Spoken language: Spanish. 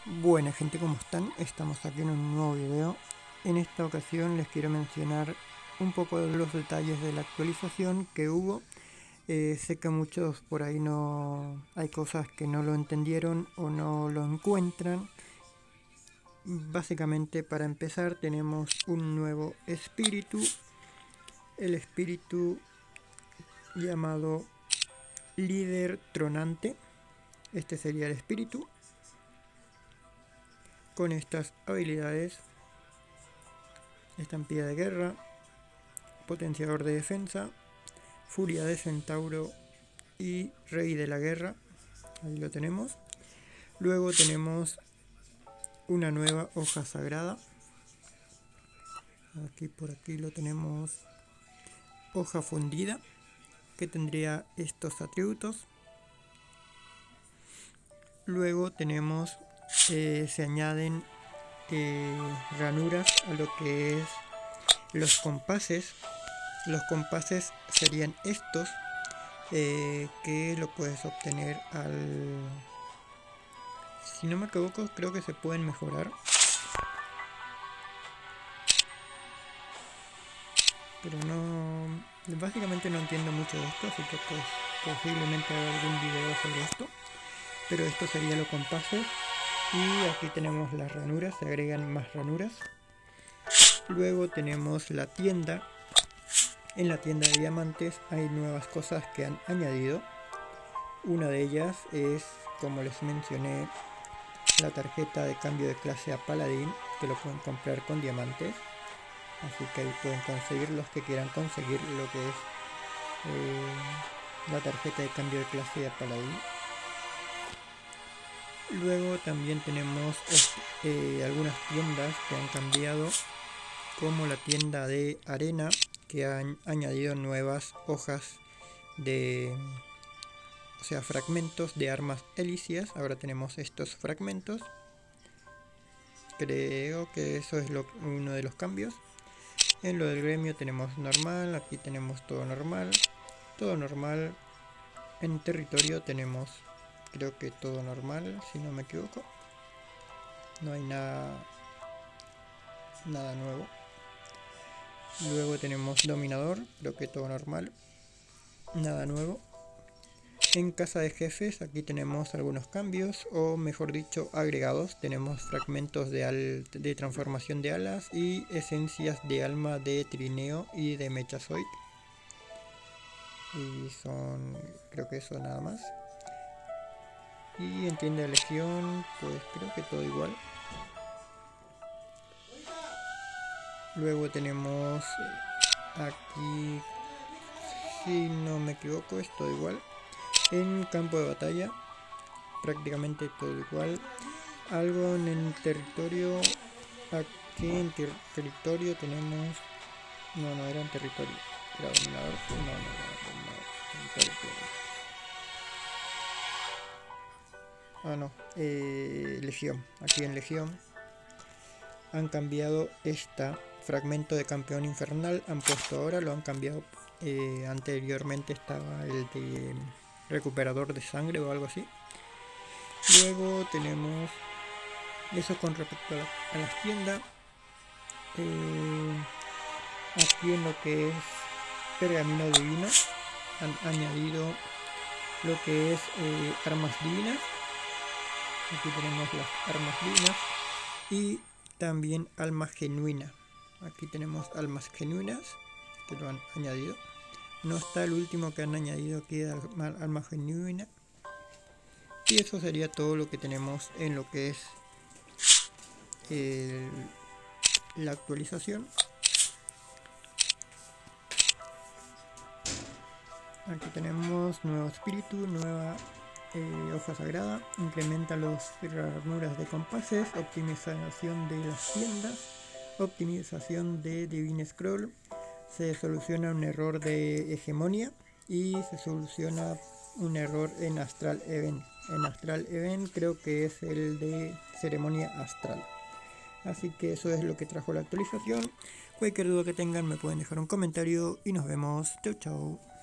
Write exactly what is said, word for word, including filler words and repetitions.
Buena gente, ¿cómo están? Estamos aquí en un nuevo video. En esta ocasión les quiero mencionar un poco de los detalles de la actualización que hubo. Eh, sé que muchos por ahí no hay cosas que no lo entendieron o no lo encuentran. Básicamente, para empezar, tenemos un nuevo espíritu, el espíritu llamado líder tronante. Este sería el espíritu con estas habilidades: estampida de guerra, potenciador de defensa, furia de centauro y rey de la guerra. Ahí lo tenemos. Luego tenemos una nueva hoja sagrada. Aquí por aquí lo tenemos, hoja fundida, que tendría estos atributos. Luego tenemos, eh, se añaden eh, ranuras a lo que es los compases. Los compases serían estos, eh, que lo puedes obtener al... Si no me equivoco, creo que se pueden mejorar. Pero no... Básicamente no entiendo mucho de esto, así que pues posiblemente haga algún video sobre esto. Pero esto sería los compases. Y aquí tenemos las ranuras, se agregan más ranuras. Luego tenemos la tienda. En la tienda de diamantes hay nuevas cosas que han añadido. Una de ellas es, como les mencioné, la tarjeta de cambio de clase a paladín, que lo pueden comprar con diamantes. Así que ahí pueden conseguir los que quieran conseguir lo que es eh, la tarjeta de cambio de clase a paladín. Luego también tenemos eh, algunas tiendas que han cambiado, como la tienda de arena, que han añadido nuevas hojas de, o sea, fragmentos de armas elicias. Ahora tenemos estos fragmentos. Creo que eso es lo, uno de los cambios. En lo del gremio tenemos normal, aquí tenemos todo normal, todo normal. En territorio tenemos, creo que todo normal, si no me equivoco. No hay nada, nada nuevo. Luego tenemos dominador, creo que todo normal, nada nuevo. En casa de jefes aquí tenemos algunos cambios, o mejor dicho agregados. Tenemos fragmentos de, al, de transformación de alas y esencias de alma de trineo y de mechazoid. Y son, creo que eso nada más. Y en tienda de legión, pues creo que todo igual. Luego tenemos aquí, si no me equivoco, es todo igual. En campo de batalla, prácticamente todo igual. Algo en el territorio, aquí en ter territorio tenemos, no, no era en territorio, era dominador, no, no, no, no, territorio. Ah, no, eh, legión, aquí en legión han cambiado esta fragmento de campeón infernal, han puesto ahora, lo han cambiado. Eh, anteriormente estaba el de recuperador de sangre o algo así. Luego tenemos eso con respecto a, la, a las tiendas. Eh, aquí en lo que es pergamino divino han añadido lo que es eh, armas divinas. Aquí tenemos las armas divinas y también almas genuinas. Aquí tenemos almas genuinas que lo han añadido. No está el último que han añadido aquí de alma genuina. Y eso sería todo lo que tenemos en lo que es el, la actualización. Aquí tenemos nuevo espíritu, nueva eh, hoja sagrada, incrementa las ranuras de compases, optimización de las tiendas, optimización de Divine Scroll, se soluciona un error de hegemonía y se soluciona un error en Astral Event. En Astral Event creo que es el de ceremonia astral. Así que eso es lo que trajo la actualización. Cualquier duda que tengan me pueden dejar un comentario y nos vemos. Chau chau.